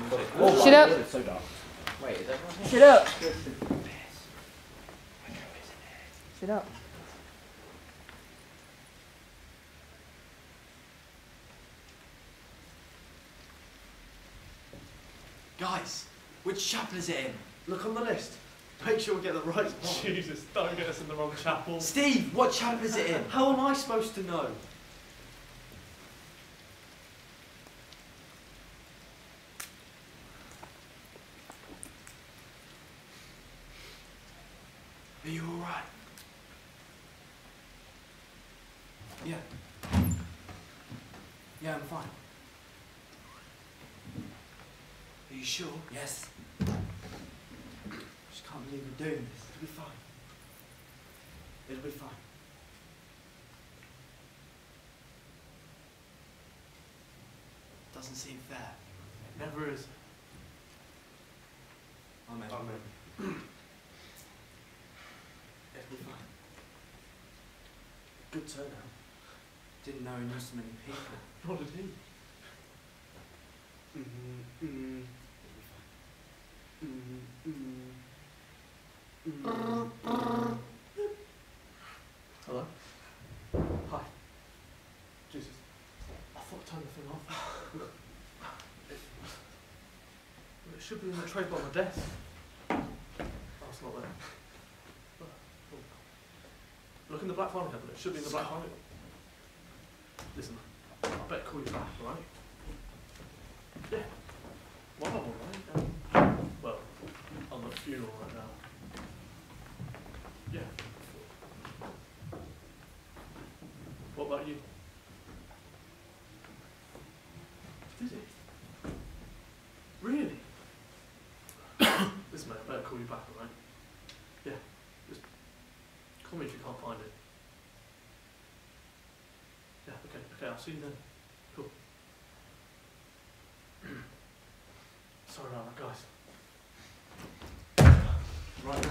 Shut up. It's so dark. Wait, is everyone here? Shut up. Shut up. Guys, which chapel is it in? Look on the list. Make sure we get the right one. Jesus, don't get us in the wrong chapel. Steve, what chapel is it in? How am I supposed to know? Are you alright? Yeah. Yeah, I'm fine. Are you sure? Yes. I just can't believe we're doing this. It'll be fine. It'll be fine. Doesn't seem fair. It never is. Amen. Amen. It'll be fine. Good turnout. Didn't know he knew so many people. What did he? Hello? Hi. Jesus. I thought I turned the thing off. It should be in the tray by my desk. Oh, it's not there. Look in the black filing cabinet. It should be in the black filing. Listen, I better call you back, right? Yeah. Well, I'm alright. Well, I'm at a funeral right now. Yeah. What about you? Did he? Really? Listen, mate, I better call you back, alright? Yeah. Just call me if you can't find it. Yeah, okay, I'll see you then. Cool. Sorry about that, guys. Right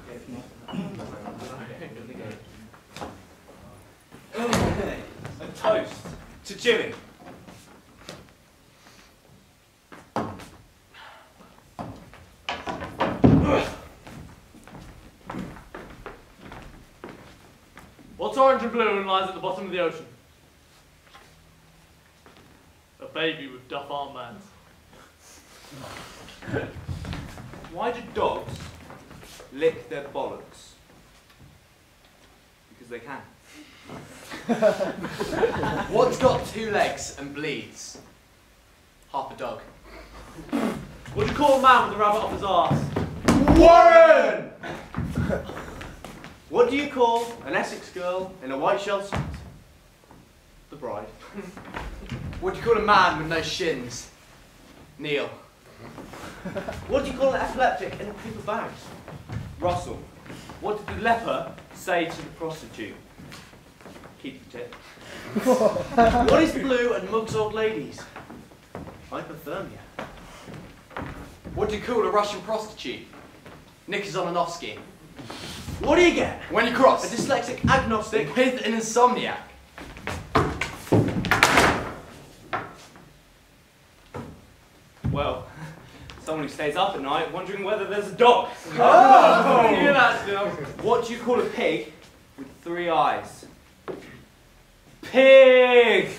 now, A toast to Jimmy. what's orange and blue and lies at the bottom of the ocean? A baby with Duff armbands. Why do dogs lick their bollocks? Because they can. What's got 2 legs and bleeds? Half a dog. What do you call a man with a rabbit off his arse? Warren! What do you call an Essex girl in a white shell suit? The bride. What do you call a man with no shins? Neil. What do you call an epileptic in a paper bag? Russell. What did the leper say to the prostitute? Keep the tip. What is blue and mugs old ladies? Hypothermia. What do you call a Russian prostitute? Nikki Zolonovsky. What do you get? When you cross A dyslexic agnostic. with an insomniac. Well, someone who stays up at night wondering whether there's a dog. Oh! Yeah, that's What do you call a pig with 3 eyes? Pig!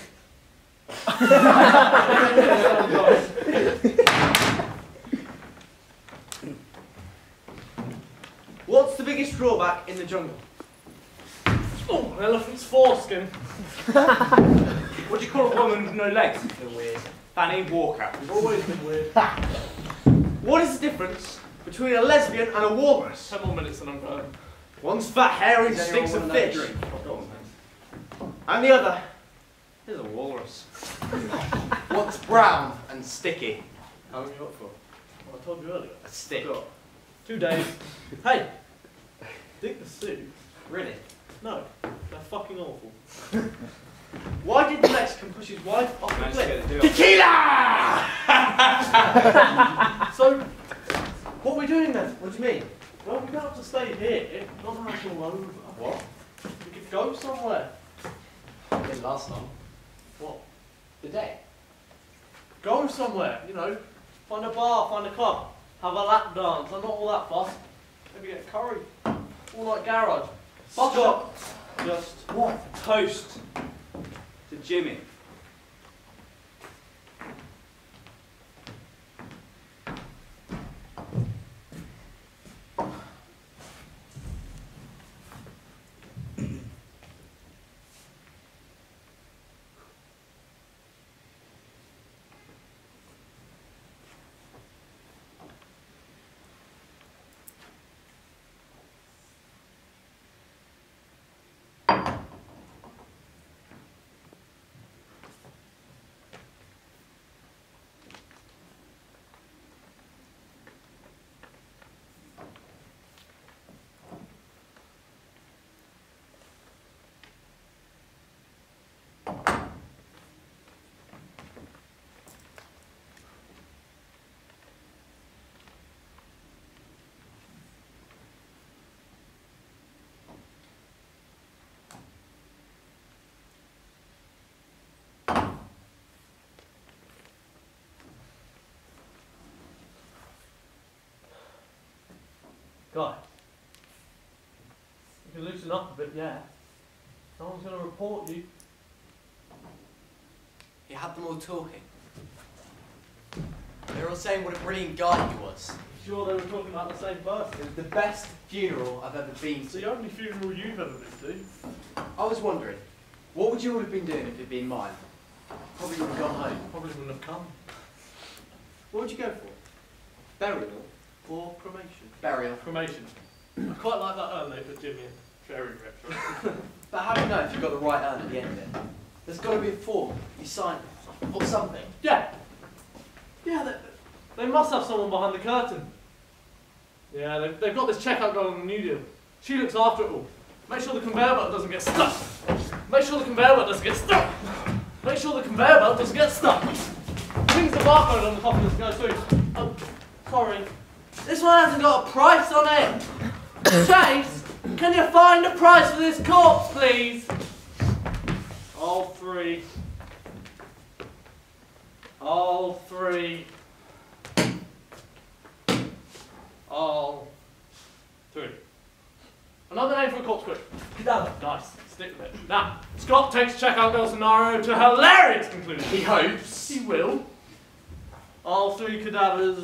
What's the biggest drawback in the jungle? Oh, an elephant's foreskin. What do you call a woman with no legs? They're weird. Fanny Walker. You've always been weird. What is the difference between a lesbian and a walrus? 10 more minutes and I'm going. One's fat, hairy, Does anyone stinks of want another fish. drink? And the other is a walrus. What's brown and sticky? How long are you up for? Well, I told you earlier. A stick. Got 2 days. Hey! Dig the suit. Really? No, they're fucking awful. Why did the Mexican push his wife off the cliff? Tequila! So, what are we doing then? What do you mean? Well, we don't have to stay here. Not that it's all over. What? We could go somewhere. Didn't last long. What? The day. Go somewhere, you know. Find a bar, find a club, have a lap dance. I'm not all that fussed. Maybe get a curry. All night garage. Stop. Just What? toast to Jimmy. Guy, you can loosen up a bit, yeah. Someone's going to report you. He had them all talking. They were all saying what a brilliant guy he was. Sure they were talking about the same person? It was the best funeral I've ever been It's to. the only funeral you've ever been to. I was wondering, what would you all have been doing if it'd been mine? Probably would have gone home. Probably wouldn't have come. What would you go for? Burial or Cremation. burial? Cremation. I quite like that urn they put Jimmy in. Very retro. But how do you know if you've got the right urn at the end of it? There's got to be a form you sign or something. Yeah. Yeah, they must have someone behind the curtain. Yeah, they've got this checkout girl on the new deal. She looks after it all. Make sure the conveyor belt doesn't get stuck. Make sure the conveyor belt doesn't get stuck. Make sure the conveyor belt doesn't get stuck. Rings the barcode on the coffin as it goes through. Oh, sorry. This one hasn't got a price on it. Chase, can you find a price for this corpse, please? All three. All three. All three. Another name for a corpse quick. Cadaver. Nice. Stick with it. Now, Scott takes checkout girl scenario to a hilarious conclusion. He hopes. He will. All three cadavers,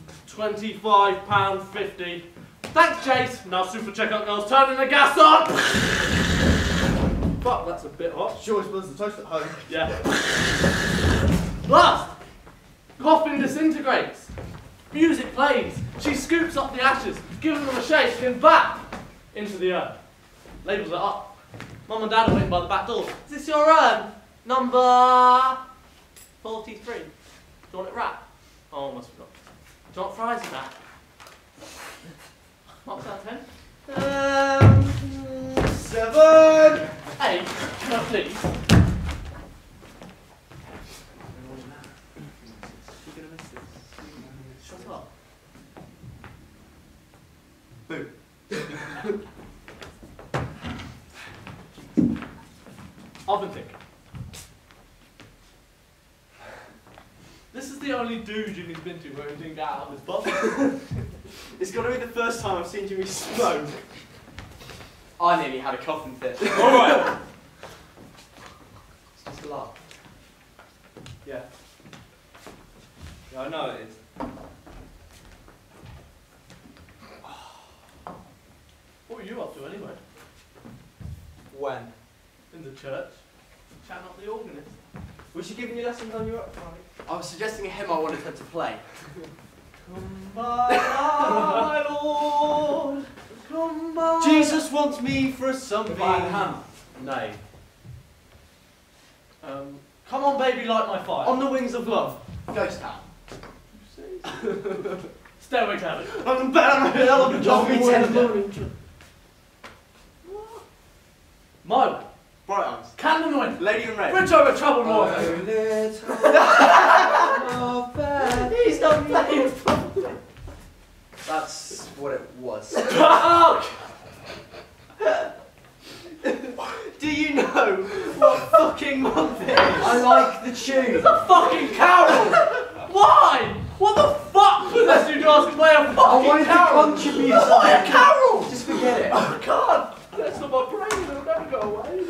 £25.50. Thanks, Chase. Now, super checkout girls, turning the gas on. Fuck, that's a bit hot. Sure, he burns the toast at home. Yeah. Last, coffin disintegrates. Music plays. She scoops up the ashes, gives them a shake, and back into the urn. Labels it up. Mum and Dad are waiting by the back door. Is this your urn? Number 43. Do you want it wrapped? Oh, almost forgot. Do you want fries in that? Marks out of 10? 7! 8, can I please? You're gonna miss this. Shut up. Boo. I've been thinking. This is the only dude Jimmy's been to where he didn't get out of his butt. It's got to be the first time I've seen Jimmy smoke. I nearly had a coffin fit. Alright. It's just a laugh. Yeah. Yeah, I know it is. What were you up to anyway? When? In the church. Chatting up the organist. Was she giving you lessons on your upright? I was suggesting a hymn I wanted her to play. Come by, my Lord. Come by. Jesus wants me for something. By hand. No. Come on, baby, light my fire. On the wings of love. Ghost Town. Stairway to Heaven. On the barrel of a Love me tender. My way. Bright eyes. Candle in the wind. Lady in red. Bridge over troubled water. He's not playing properly. That's what it was. Oh! Do you know what fucking month it is? I like the tune. It's a fucking carol! Why? What the play a I fucking wanted to carol. contribute Play a something. carol. Just forget it. I can't. That's not my brain. It'll never go away.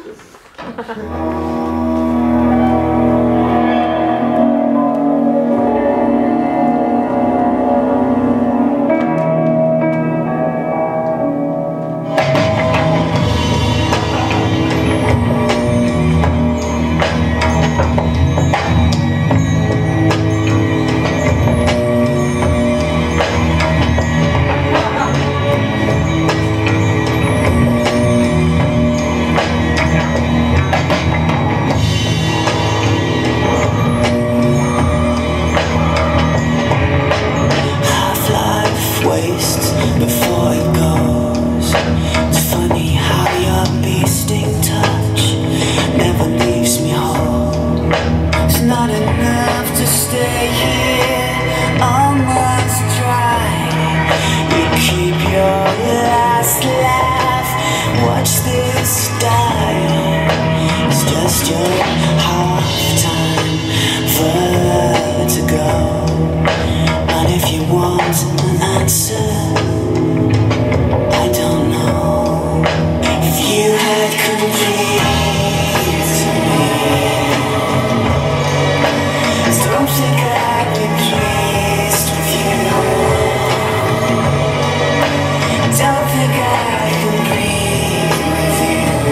Before it goes, it's funny how your beasting touch never leaves me whole. It's not enough to stay here, almost dry. You keep your last laugh, watch this die. It's just your half-time vertigo. And if you want an answer, I don't know. If you had completed me, don't think I'd be pleased with you. Don't think I can breathe with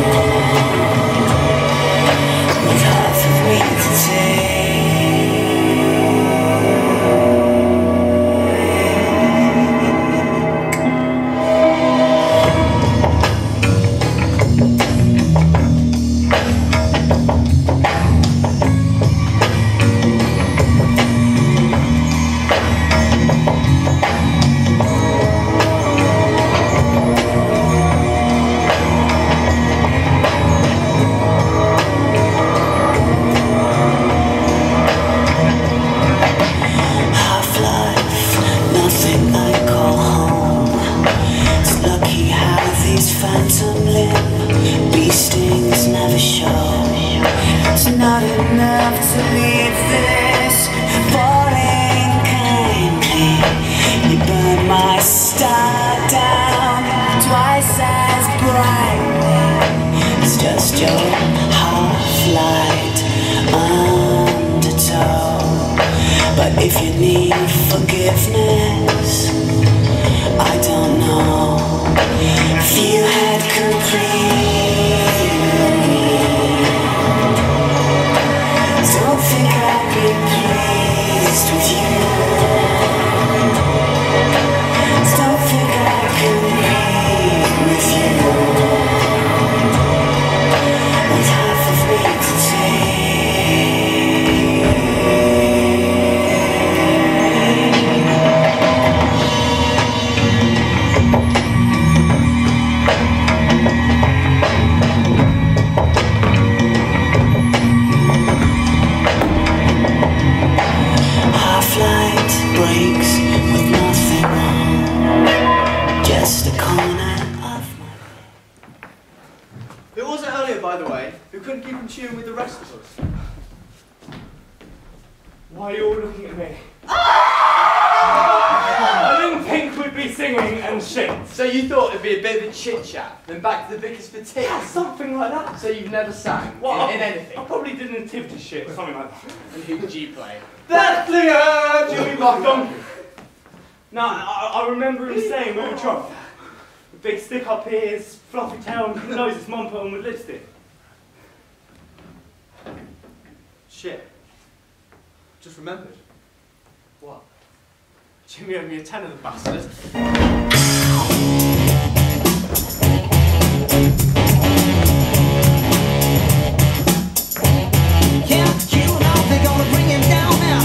you, with half of me to take. Phantom limb, bee stings never show. It's not enough to leave this falling kindly. You burn my star down twice as brightly. It's just your half-light undertow. But if you need forgiveness, I don't know. If you had completed me, don't think I'd be pleased with you. Don't think I can breathe with you, with half of me to take. Breaks with nothing wrong, just a corner of my. Who was it earlier, by the way, who couldn't keep in tune with the rest of us? Why are you all looking at me? I didn't think we'd be singing and shit. So you thought it'd be a bit of a chit-chat, then back to the Vickers for tea? Yeah, something like that. So you've never sang in anything? I probably did an nativity shit or something like that. And who did you play? Bethlehem! Jimmy Buckton. No, I remember him saying we were drunk. The big stick up here, his fluffy tail, and who knows his mum put on with lipstick. Shit. Just remembered. What? Jimmy owed me a tenner, the bastard. Yeah, you know they're gonna bring him down now.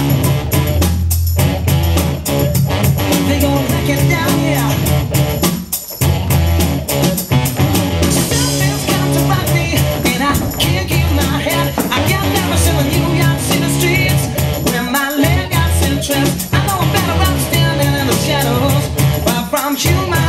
They're gonna wreck it down, yeah. Something's got to rock me, and I can't keep my head. I got nervous in the New York City streets, when my leg got interest. I know I'm better off standing in the shadows, far from human.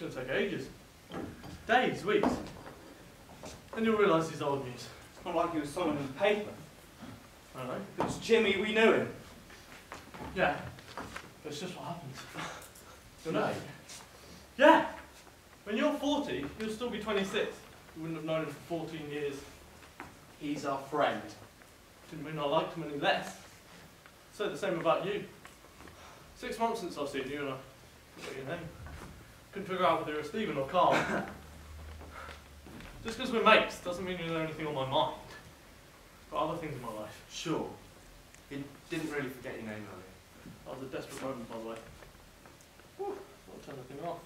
going to take ages. Days, weeks. Then you'll realise he's old news. It's not like he was someone in the paper. I don't know. It was Jimmy, we knew him. Yeah. But it's just what happens. You'll know. No. Yeah. When you're 40, you'll still be 26. You wouldn't have known him for 14 years. He's our friend. Didn't mean I liked him any less. So the same about you. 6 months since I've seen you and I forgot your name. Couldn't figure out whether you were Stephen or Carl. Just because we're mates doesn't mean you know anything on my mind. Got other things in my life. Sure. He didn't really forget your name earlier. That was a desperate moment, by the way. Whew, I'll turn the thing off.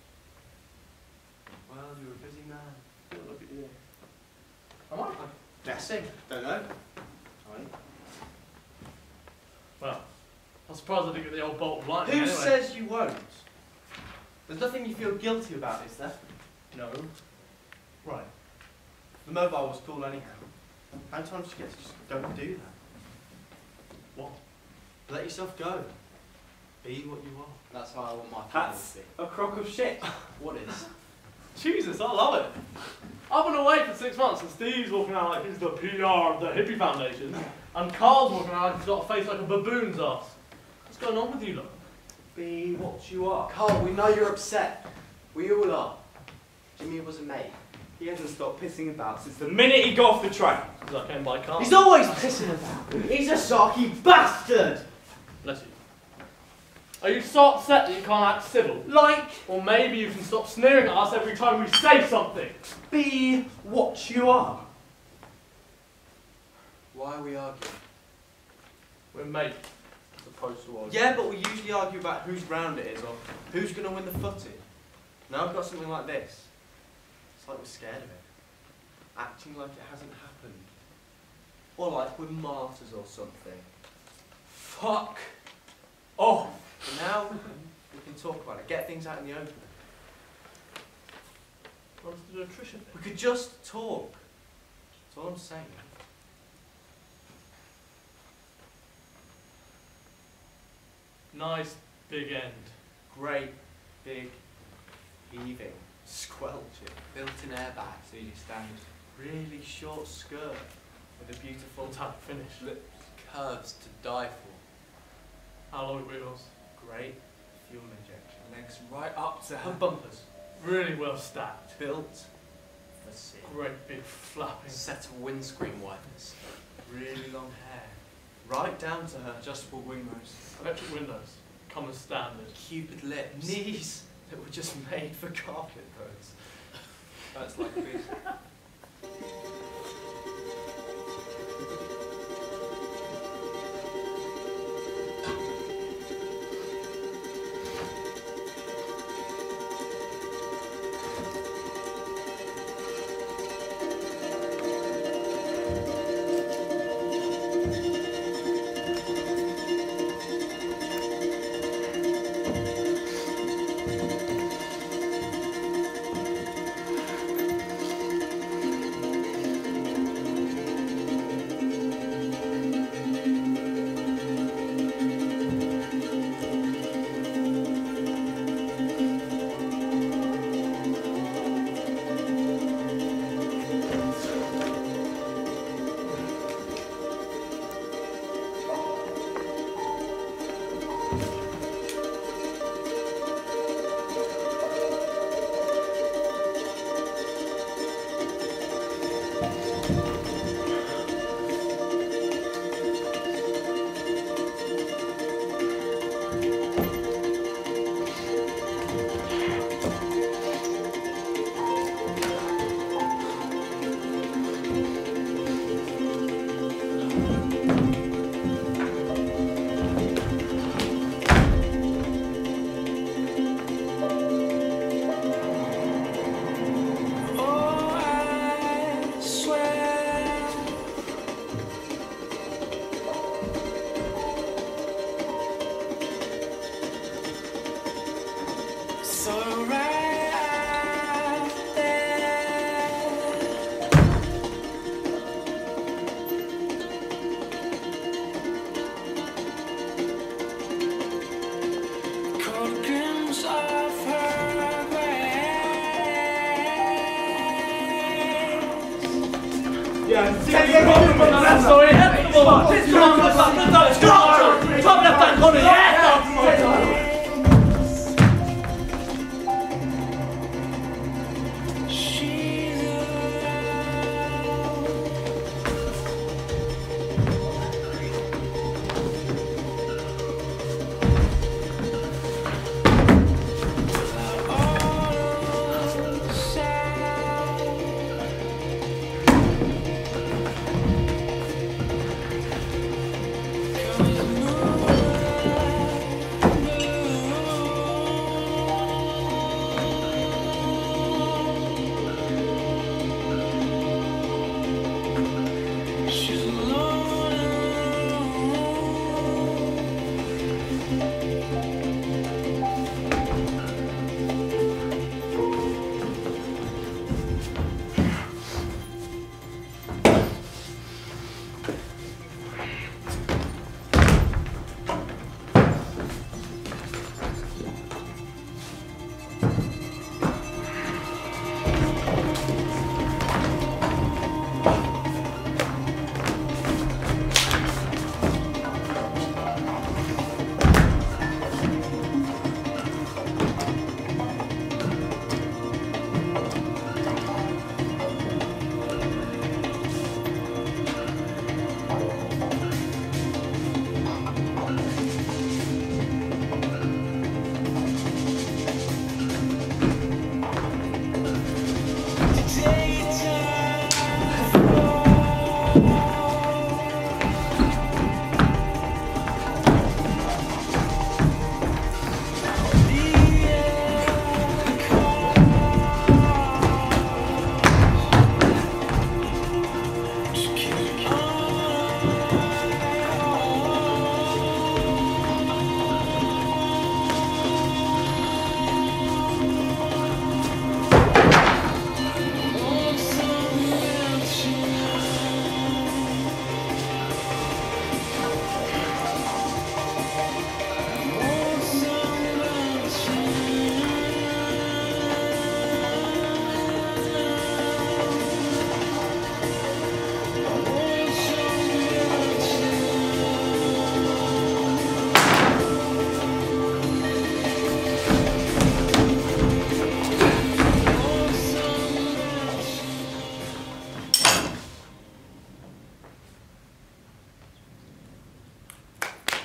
Well, you're a busy man. Have a look at you. Am I? Guessing. Don't know. Well, I'm surprised I didn't get the old bolt of lightning Who anyway. says you won't? There's nothing you feel guilty about, is there? No. Right. The mobile was cool anyhow. How many times did you get to just go and do that? What? Let yourself go. Be what you are. That's how I want my That's family to a crock of shit. be. What is? Jesus, I love it. I've been away for 6 months and Steve's walking around like he's the PR of the Hippie Foundation and Carl's walking around like he's got a face like a baboon's ass. What's going on with you lot? Be what you are. Carl, we know you're upset. We all are. Jimmy was a mate. He hasn't stopped pissing about since the minute he got off the train. Because I came by car. He's always pissing about. He's a sarky bastard. Bless you. Are you so upset that you can't act civil? Like, Or maybe you can stop sneering at us every time we say something. Be what you are. Why are we arguing? We're mates, as opposed to us. Yeah, but we usually argue about whose round it is or who's going to win the footy. Now I've got something like this. It's like we're scared of it. Acting like it hasn't happened. Or like we're martyrs or something. Fuck off. But now we can talk about it. Get things out in the open. What's the attrition We could just talk. That's all I'm saying. Nice big end. Great, big, heaving, squelching, built-in airbag so you stand. Really short skirt with a beautiful Full tap finish. lips, curves to die for. Alloy wheels. Great fuel injection. Legs right up to her And bumpers. Really well stacked. built for sea. Great big flapping. Set of windscreen wipers. Really long hair. Right down to her adjustable wing rose. Electric windows. Come as standard. Cupid lips. Knees that were just made for carpet roads. That's like this. on! Let's go on! Let's go! Top left hand corner, yeah!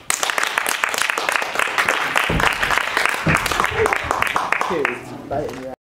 Biting your